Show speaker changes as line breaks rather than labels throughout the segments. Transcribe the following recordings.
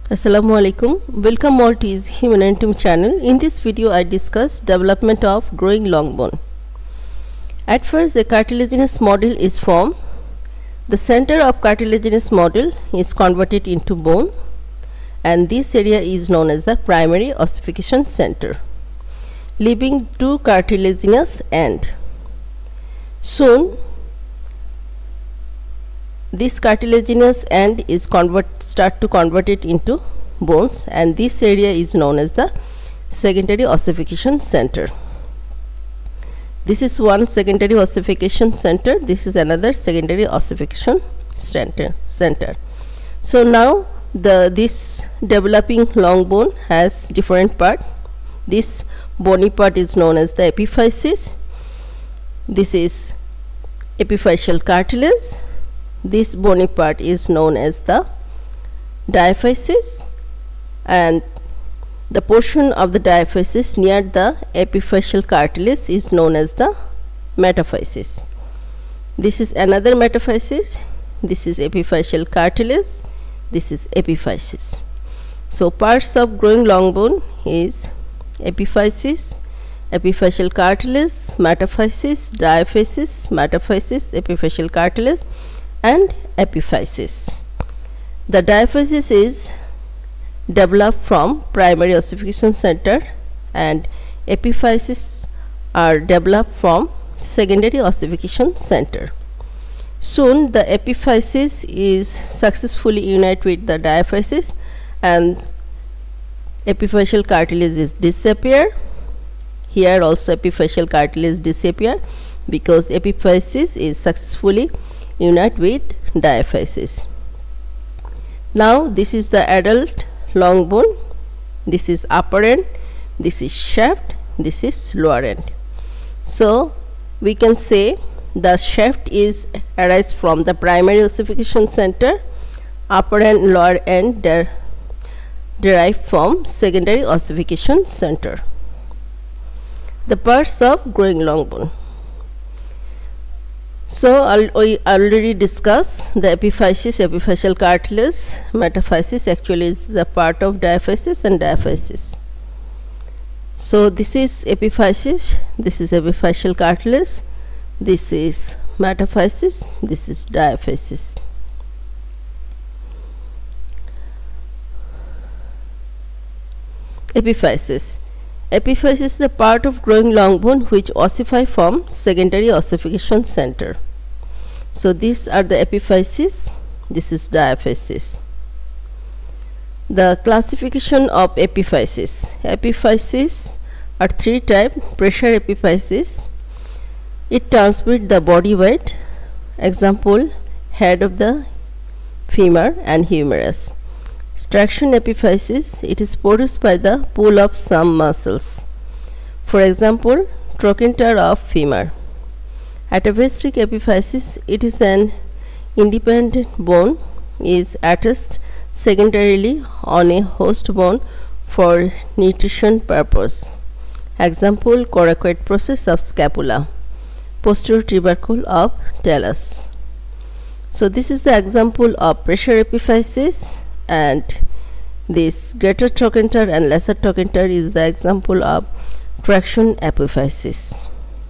Assalamu alaikum. Welcome all to his Human Anatomy channel. In this video I discuss development of growing long bone. At first a cartilaginous module is formed. The center of cartilaginous module is converted into bone and this area is known as the primary ossification center, leaving two cartilaginous end. Soon this cartilaginous end is start to convert it into bones and this area is known as the secondary ossification center. This is one secondary ossification center, this is another secondary ossification center. So now this developing long bone has different part. This bony part is known as the epiphysis. This is epiphyseal cartilage. This bony part is known as the diaphysis and the portion of the diaphysis near the epiphyseal cartilage is known as the metaphysis. This is another metaphysis. This is epiphyseal cartilage. This is epiphysis. So parts of growing long bone is epiphysis, epiphyseal cartilage, metaphysis, diaphysis, metaphysis, epiphyseal cartilage and epiphysis. The diaphysis is developed from primary ossification center and epiphysis are developed from secondary ossification center. Soon the epiphysis is successfully united with the diaphysis and epiphyseal cartilage is disappear. Here also epiphyseal cartilage disappear because epiphysis is successfully unite with diaphysis. Now this is the adult long bone. This is upper end, this is shaft, this is lower end. So we can say the shaft is arise from the primary ossification center, upper and lower end derived from secondary ossification center. The parts of growing long bone. So we already discussed the epiphysis, epiphyseal cartilage, metaphysis actually is the part of diaphysis and diaphysis. So this is epiphysis, this is epiphyseal cartilage, this is metaphysis, this is diaphysis. Epiphysis. Epiphysis is the part of growing long bone which ossify from secondary ossification center. So these are the epiphysis, this is diaphysis. The classification of epiphysis. Epiphysis are three types. Pressure epiphysis, it transmits the body weight, example head of the femur and humerus. Traction epiphysis, it is produced by the pull of some muscles, for example trochanter of femur. Atavistic epiphysis, it is an independent bone is attached secondarily on a host bone for nutrition purpose, example coracoid process of scapula, posterior tubercle of talus. So this is the example of pressure epiphysis and this greater trochanter and lesser trochanter is the example of traction epiphysis.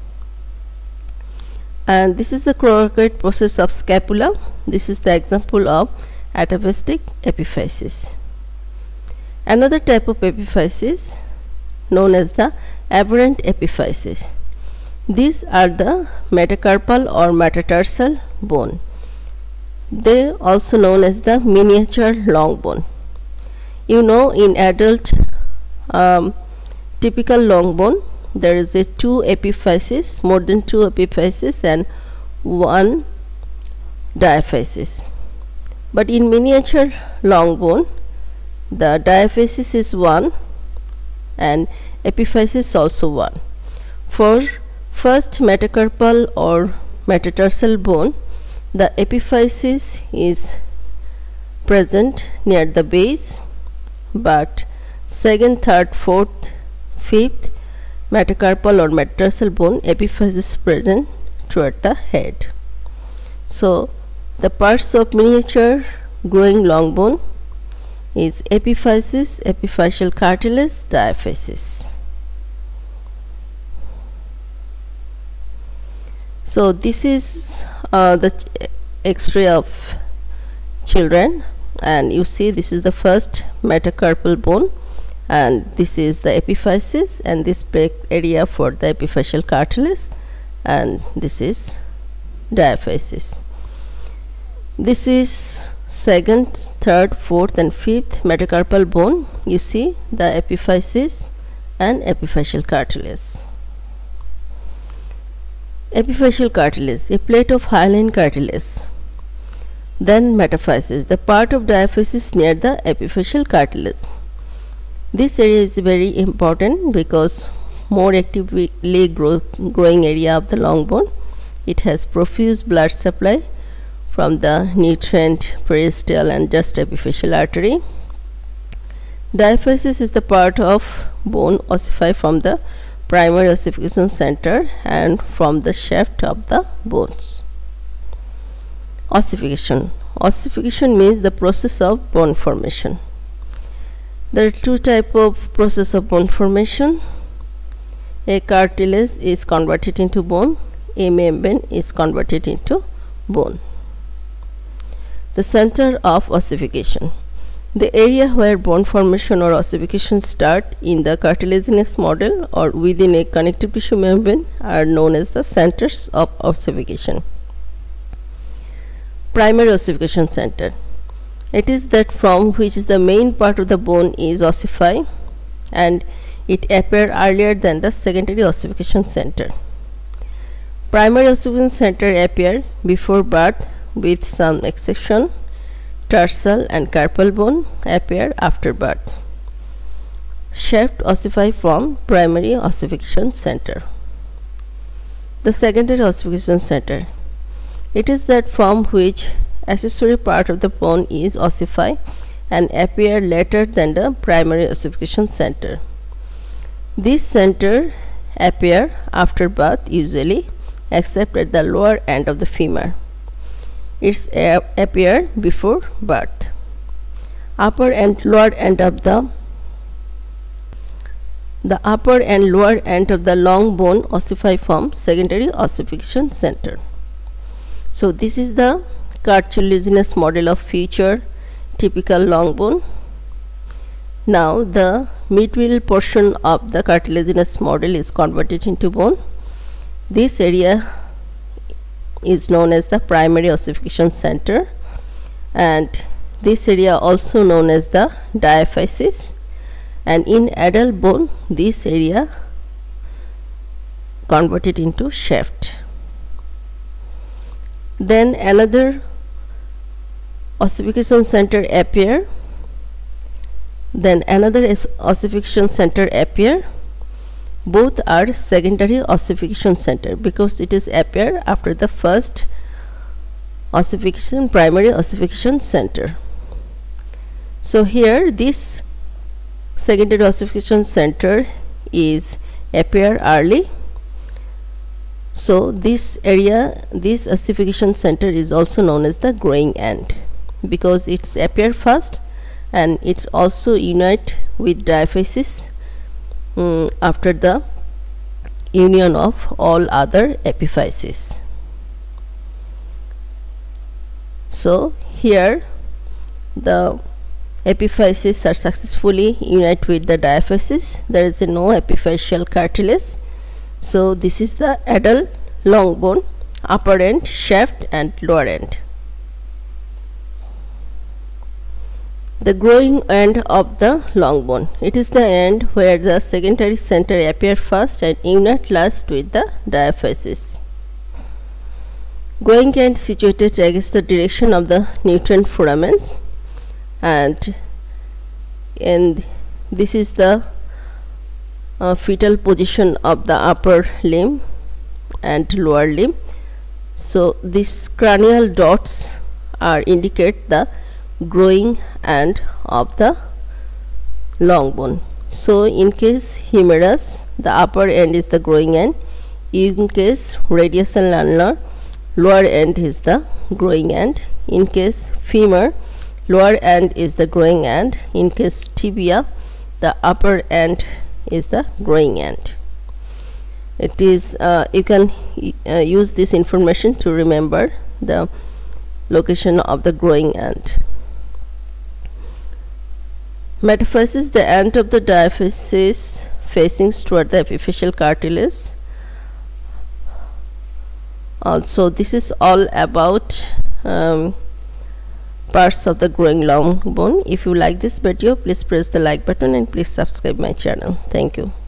And this is the coracoid process of scapula. This is the example of atavistic epiphysis. Another type of epiphysis known as the aberrant epiphysis. These are the metacarpal or metatarsal bone. They also known as the miniature long bone. You know, in adult typical long bone there is a two epiphysis, more than two epiphysis and one diaphysis. But in miniature long bone the diaphysis is one and epiphysis also one. For first metacarpal or metatarsal bone, the epiphysis is present near the base, but second, third, fourth, fifth metacarpal or metatarsal bone epiphysis is present toward the head. So the parts of miniature growing long bone is epiphysis, epiphyseal cartilage, diaphysis. So this is the X-ray of children, and you see this is the first metacarpal bone, and this is the epiphysis, and this break area for the epiphyseal cartilage, and this is diaphysis. This is second, third, fourth and fifth metacarpal bone. You see the epiphysis and epiphyseal cartilage. Epiphyseal cartilage, a plate of hyaline cartilage. Then metaphysis, the part of diaphysis near the epiphyseal cartilage. This area is very important because more actively growing area of the long bone. It has profuse blood supply from the nutrient, periosteal and just epiphyseal artery. Diaphysis is the part of bone ossify from the primary ossification center and from the shaft of the bones. Ossification. Ossification means the process of bone formation. There are two types of process of bone formation. A cartilage is converted into bone, a membrane is converted into bone. The center of ossification. The area where bone formation or ossification start in the cartilaginous model or within a connective tissue membrane are known as the centers of ossification. Primary ossification center. It is that from which the main part of the bone is ossified, and it appears earlier than the secondary ossification center. Primary ossification center appear before birth with some exception. Tarsal and carpal bone appear after birth. Shaft ossify from primary ossification center. The secondary ossification center. It is that from which accessory part of the bone is ossified and appear later than the primary ossification center. This center appear after birth usually, except at the lower end of the femur. It's appear before birth. Upper and lower end of the upper and lower end of the long bone ossify from secondary ossification center. So this is the cartilaginous model of future typical long bone. Now the midfield portion of the cartilaginous model is converted into bone. This area is known as the primary ossification center, and this area also known as the diaphysis, and in adult bone this area converted into shaft. Then another ossification center appear, then another ossification center appear. Both are secondary ossification center because it is appear after the first ossification, primary ossification center. So here this secondary ossification center is appear early. So this area, this ossification center is also known as the growing end because it's appear first and it's also unite with diaphysis after the union of all other epiphyses. So here the epiphyses are successfully unite with the diaphysis. There is no epiphyseal cartilage. So this is the adult long bone, upper end, shaft and lower end. The growing end of the long bone. It is the end where the secondary center appear first and unite last with the diaphysis. Growing end situated against the direction of the nutrient foramen, and this is the fetal position of the upper limb and lower limb. So these cranial dots are indicate the growing end of the long bone. So in case humerus, the upper end is the growing end. In case radius and ulnar, lower end is the growing end. In case femur, lower end is the growing end. In case tibia, the upper end is the growing end. It is you can use this information to remember the location of the growing end. Metaphysis, the end of the diaphysis facing toward the epiphyseal cartilage. Also, this is all about parts of the growing long bone. If you like this video, please press the like button and please subscribe my channel. Thank you.